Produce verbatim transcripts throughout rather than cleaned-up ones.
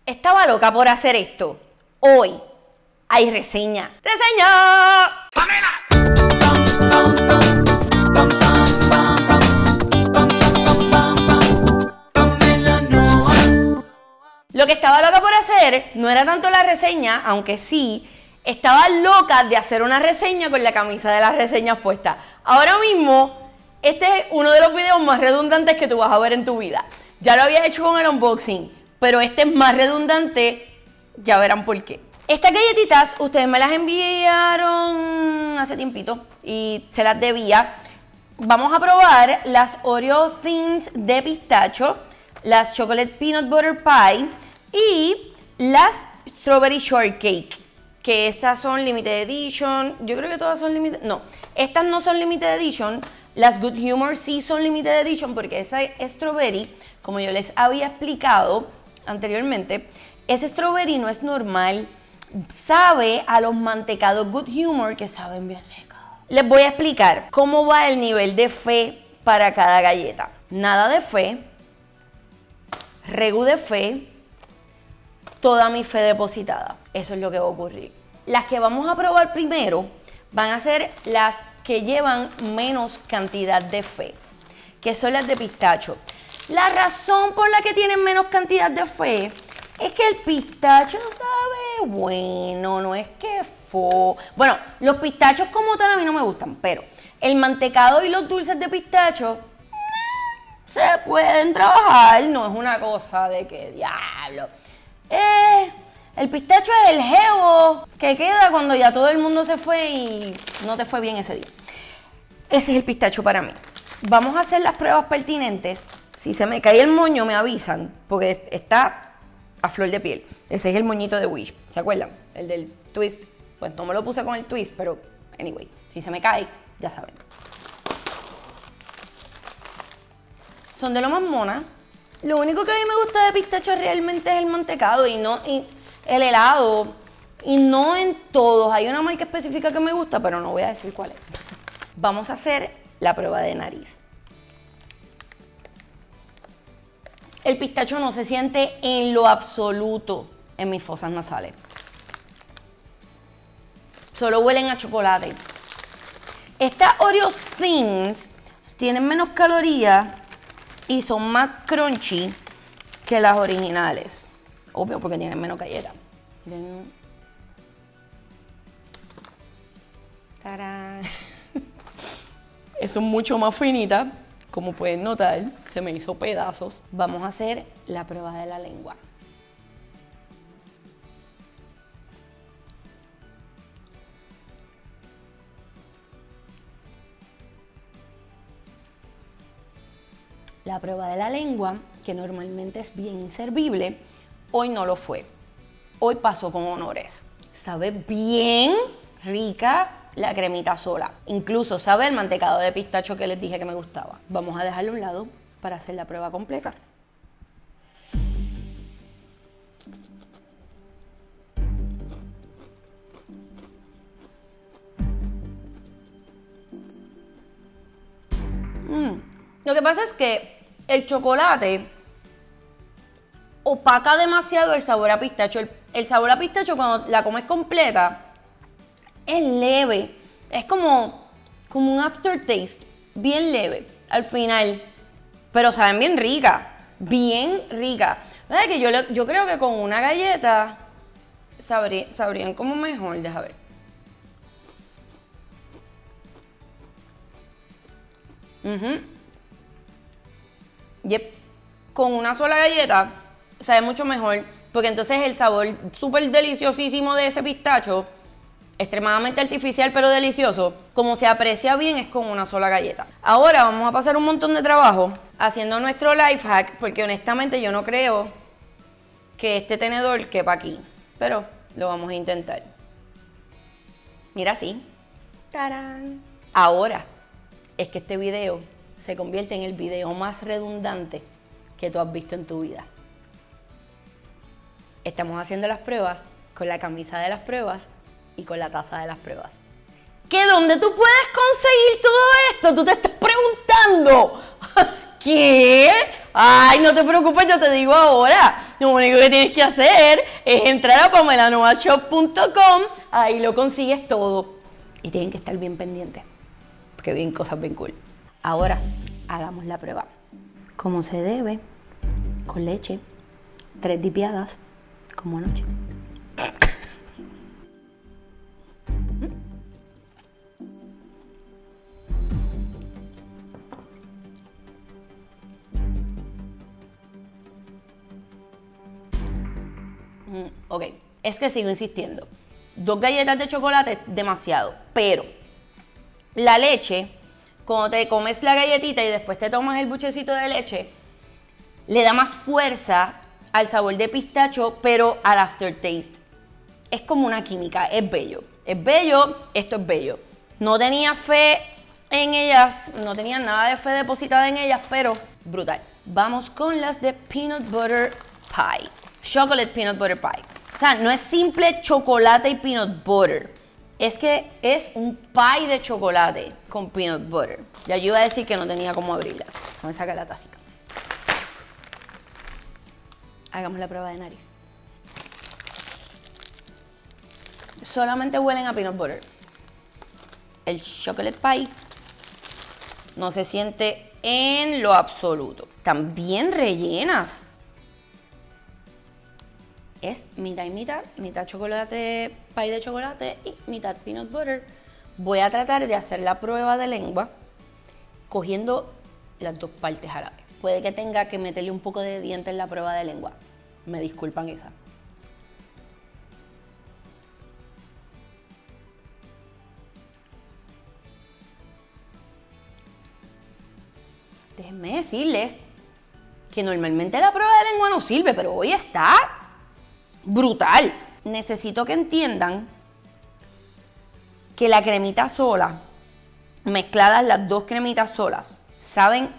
Estaba loca por hacer esto. Hoy hay reseña. ¡Reseña! Lo que estaba loca por hacer no era tanto la reseña, aunque sí, estaba loca de hacer una reseña con la camisa de las reseñas puesta. Ahora mismo, este es uno de los videos más redundantes que tú vas a ver en tu vida. Ya lo había hecho con el unboxing, pero este es más redundante, ya verán por qué. Estas galletitas ustedes me las enviaron hace tiempito y se las debía. Vamos a probar las Oreo Thins de pistacho, las Chocolate Peanut Butter Pie y las Strawberry Shortcake, que estas son Limited Edition. Yo creo que todas son Limited, no, estas no son Limited Edition. Las Good Humor sí son Limited Edition porque esa Strawberry, como yo les había explicado anteriormente, ese Strawberry no es normal, sabe a los mantecados Good Humor que saben bien ricos. Les voy a explicar cómo va el nivel de fe para cada galleta. Nada de fe, regu de fe, toda mi fe depositada. Eso es lo que va a ocurrir. Las que vamos a probar primero van a ser las que llevan menos cantidad de fe, que son las de pistacho. La razón por la que tienen menos cantidad de fe es que el pistacho sabe bueno, no es que fo. Bueno, los pistachos como tal a mí no me gustan, pero el mantecado y los dulces de pistacho se pueden trabajar, no es una cosa de que diablo. Eh, el pistacho es el jebo que queda cuando ya todo el mundo se fue y no te fue bien ese día. Ese es el pistacho para mí. Vamos a hacer las pruebas pertinentes. Si se me cae el moño me avisan, porque está a flor de piel. Ese es el moñito de Wish, ¿se acuerdan? El del twist. Pues no me lo puse con el twist, pero anyway, si se me cae, ya saben. Son de lo más mona. Lo único que a mí me gusta de pistacho realmente es el mantecado y no y el helado. Y no en todos. Hay una marca específica que me gusta, pero no voy a decir cuál es. Vamos a hacer la prueba de nariz. El pistacho no se siente en lo absoluto en mis fosas nasales. Solo huelen a chocolate. Estas Oreo Thins tienen menos calorías y son más crunchy que las originales. Obvio, porque tienen menos galletas. Miren. ¡Tarán! Son mucho más finitas, como pueden notar, se me hizo pedazos. Vamos a hacer la prueba de la lengua. La prueba de la lengua, que normalmente es bien inservible, hoy no lo fue. Hoy pasó con honores. Sabe bien rica la cremita sola. Incluso sabe el mantecado de pistacho que les dije que me gustaba. Vamos a dejarlo a un lado para hacer la prueba completa. Mm. Lo que pasa es que el chocolate opaca demasiado el sabor a pistacho. El, el sabor a pistacho cuando la comes completa es leve, es como, como un aftertaste, bien leve al final, pero saben bien rica, bien rica. ¿Verdad que yo, yo creo que con una galleta sabría, sabrían como mejor? Deja ver. Uh-huh. Yep. Con una sola galleta sabe mucho mejor, porque entonces el sabor súper deliciosísimo de ese pistacho, extremadamente artificial pero delicioso, como se aprecia bien es con una sola galleta. Ahora vamos a pasar un montón de trabajo haciendo nuestro life hack, porque honestamente yo no creo que este tenedor quepa aquí, pero lo vamos a intentar. Mira así. ¡Tarán! Ahora es que este video se convierte en el video más redundante que tú has visto en tu vida. Estamos haciendo las pruebas con la camisa de las pruebas y con la taza de las pruebas. ¿Que dónde tú puedes conseguir todo esto? Tú te estás preguntando. ¿Qué? Ay, no te preocupes, yo te digo ahora. Lo único que tienes que hacer es entrar a pamela nova shop punto com. Ahí lo consigues todo. Y tienen que estar bien pendientes, porque vienen cosas bien cool. Ahora, hagamos la prueba. Como se debe, con leche, tres dipiadas, como anoche. Mm, ok, es que sigo insistiendo. Dos galletas de chocolate, demasiado. Pero la leche, cuando te comes la galletita y después te tomas el buchecito de leche, le da más fuerza al sabor de pistacho, pero al aftertaste. Es como una química, es bello. Es bello, esto es bello. No tenía fe en ellas, no tenía nada de fe depositada en ellas, pero brutal. Vamos con las de Peanut Butter Pie. Chocolate Peanut Butter Pie. O sea, no es simple chocolate y peanut butter. Es que es un pie de chocolate con peanut butter. Ya yo iba a decir que no tenía cómo abrirla. Vamos a sacar la tacita. Hagamos la prueba de nariz. Solamente huelen a peanut butter. El chocolate pie no se siente en lo absoluto. Están bien rellenas. Es mitad y mitad, mitad chocolate, pie de chocolate y mitad peanut butter. Voy a tratar de hacer la prueba de lengua cogiendo las dos partes a la vez. Puede que tenga que meterle un poco de diente en la prueba de lengua. Me disculpan esa. Déjenme decirles que normalmente la prueba de lengua no sirve, pero hoy está brutal. Necesito que entiendan que la cremita sola, mezcladas las dos cremitas solas, saben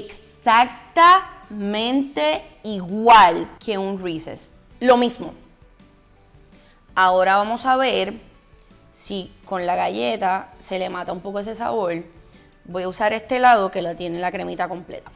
exactamente igual que un Reese's. Lo mismo. Ahora vamos a ver si con la galleta se le mata un poco ese sabor. Voy a usar este lado que la tiene la cremita completa.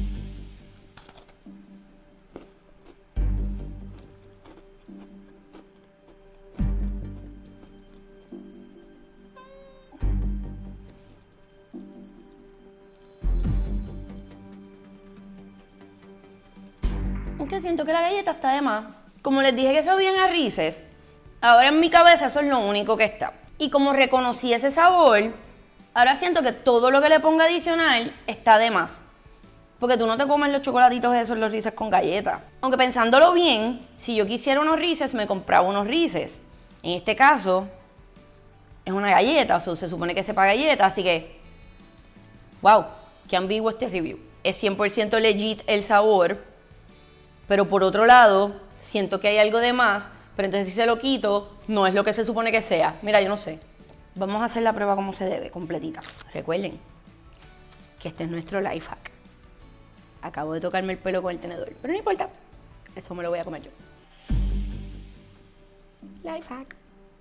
Que siento que la galleta está de más. Como les dije que sabían a Reese's, ahora en mi cabeza eso es lo único que está. Y como reconocí ese sabor, ahora siento que todo lo que le ponga adicional está de más. Porque tú no te comes los chocolatitos esos, los Reese's con galleta. Aunque pensándolo bien, si yo quisiera unos Reese's, me compraba unos Reese's. En este caso, es una galleta, o sea, se supone que sepa galleta, así que, wow, qué ambiguo este review. Es cien por ciento legit el sabor. Pero por otro lado, siento que hay algo de más, pero entonces si se lo quito, no es lo que se supone que sea. Mira, yo no sé. Vamos a hacer la prueba como se debe, completita. Recuerden que este es nuestro life hack. Acabo de tocarme el pelo con el tenedor, pero no importa. Eso me lo voy a comer yo. Life hack.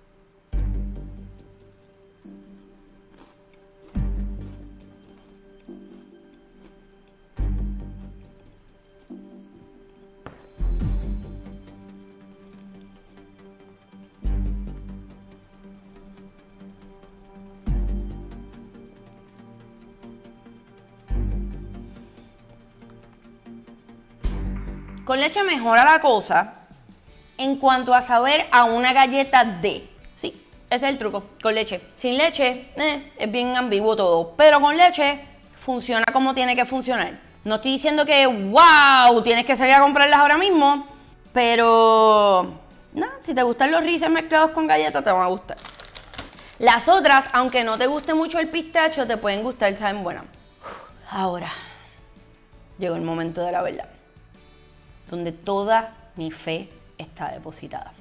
Con leche mejora la cosa en cuanto a saber a una galleta de. Sí, ese es el truco, con leche. Sin leche, eh, es bien ambiguo todo, pero con leche funciona como tiene que funcionar. No estoy diciendo que, wow, tienes que salir a comprarlas ahora mismo, pero no, si te gustan los Reese's mezclados con galletas, te van a gustar. Las otras, aunque no te guste mucho el pistacho, te pueden gustar, saben buenas. Ahora, llegó el momento de la verdad, donde toda mi fe está depositada.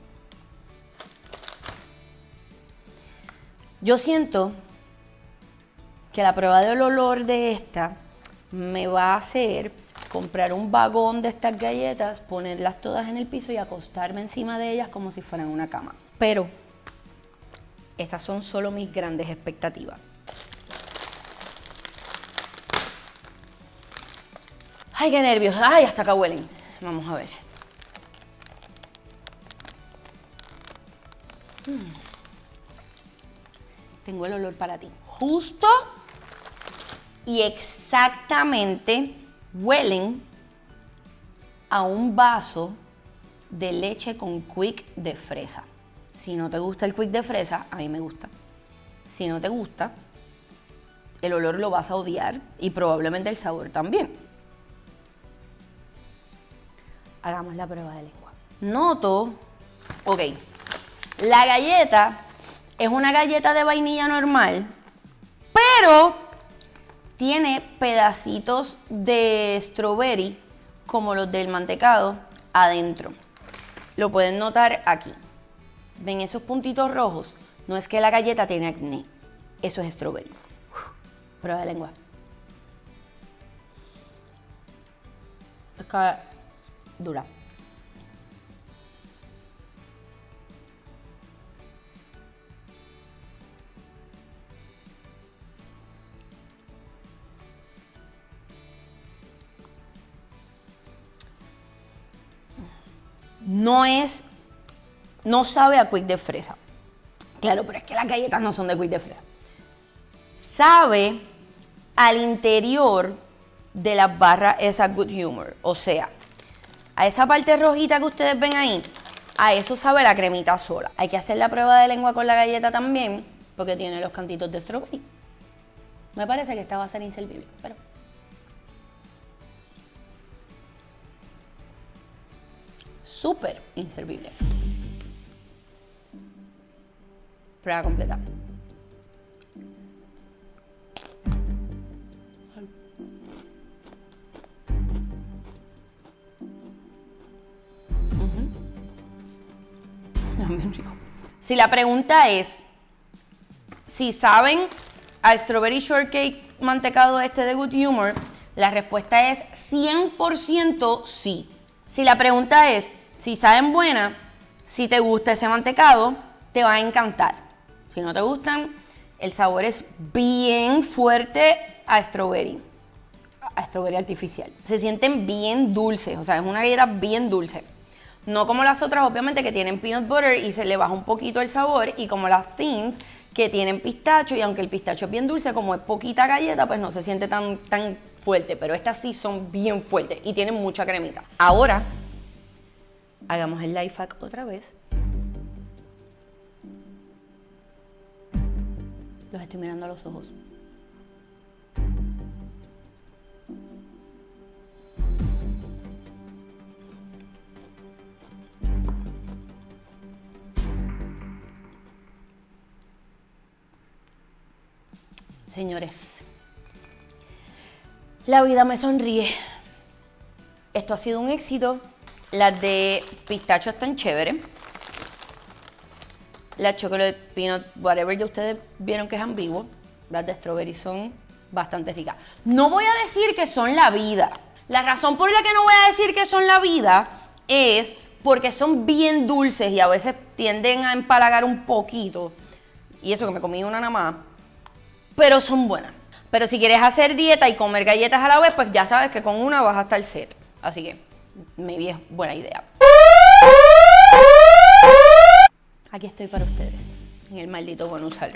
Yo siento que la prueba del olor de esta me va a hacer comprar un vagón de estas galletas, ponerlas todas en el piso y acostarme encima de ellas como si fueran una cama. Pero esas son solo mis grandes expectativas. Ay, qué nervios. Ay, hasta acá huelen. Vamos a ver. Mm. Tengo el olor para ti. Justo y exactamente huelen a un vaso de leche con quick de fresa. Si no te gusta el quick de fresa, a mí me gusta. Si no te gusta, el olor lo vas a odiar y probablemente el sabor también. Hagamos la prueba de lengua. Noto, ok, la galleta es una galleta de vainilla normal, pero tiene pedacitos de strawberry como los del mantecado adentro. Lo pueden notar aquí. ¿Ven esos puntitos rojos? No es que la galleta tiene acné, eso es strawberry. Uf, prueba de lengua. Está dura. No es, no sabe a quick de fresa. Claro, pero es que las galletas no son de quick de fresa. Sabe al interior de las barras esa Good Humor. O sea, a esa parte rojita que ustedes ven ahí, a eso sabe la cremita sola. Hay que hacer la prueba de lengua con la galleta también, porque tiene los cantitos de strawberry. Me parece que esta va a ser inservible, pero... súper inservible. Prueba completa. Uh-huh. Bien rico. Si la pregunta es si saben a strawberry shortcake mantecado este de Good Humor, la respuesta es cien por ciento sí. Si la pregunta es si saben buena, si te gusta ese mantecado, te va a encantar. Si no te gustan, el sabor es bien fuerte a strawberry, a strawberry artificial. Se sienten bien dulces, o sea, es una galleta bien dulce. No como las otras, obviamente, que tienen peanut butter y se le baja un poquito el sabor, y como las Thins, que tienen pistacho, y aunque el pistacho es bien dulce, como es poquita galleta, pues no se siente tan, tan fuerte, pero estas sí son bien fuertes y tienen mucha cremita. Ahora, hagamos el life hack otra vez. Los estoy mirando a los ojos. Señores, la vida me sonríe. Esto ha sido un éxito. Las de pistacho están chéveres. Las chocolate peanut whatever ya ustedes vieron que es ambiguo. Las de strawberry son bastante ricas. No voy a decir que son la vida. La razón por la que no voy a decir que son la vida es porque son bien dulces y a veces tienden a empalagar un poquito. Y eso que me comí una nada más. Pero son buenas. Pero si quieres hacer dieta y comer galletas a la vez, pues ya sabes que con una vas a estar set. Así que, maybe es buena idea. Aquí estoy para ustedes, en el maldito bonus alert.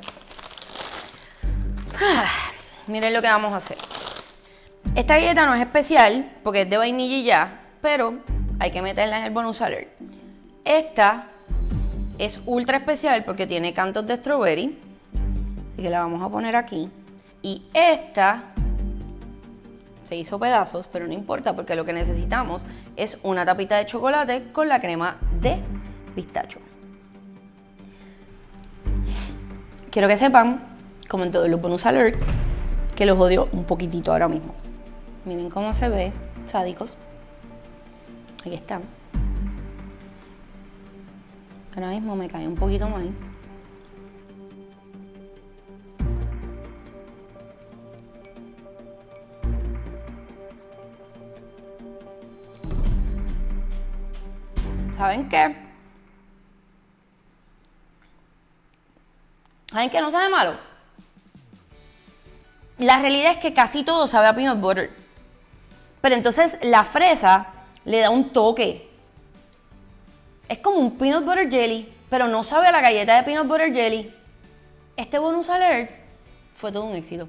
Ah, miren lo que vamos a hacer. Esta galleta no es especial, porque es de vainilla y ya, pero hay que meterla en el bonus alert. Esta es ultra especial porque tiene cantos de strawberry. Así que la vamos a poner aquí. Y esta se hizo pedazos, pero no importa porque lo que necesitamos es una tapita de chocolate con la crema de pistacho. Quiero que sepan, como en todos los bonus alert, que los odio un poquitito ahora mismo. Miren cómo se ve, sádicos. Aquí están. Ahora mismo me cae un poquito más. ¿Saben qué? ¿Saben qué no sabe malo? La realidad es que casi todo sabe a peanut butter. Pero entonces la fresa le da un toque. Es como un peanut butter jelly, pero no sabe a la galleta de peanut butter jelly. Este bonus alert fue todo un éxito.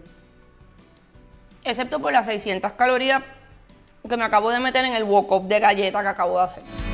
Excepto por las seiscientas calorías que me acabo de meter en el wok-up de galleta que acabo de hacer.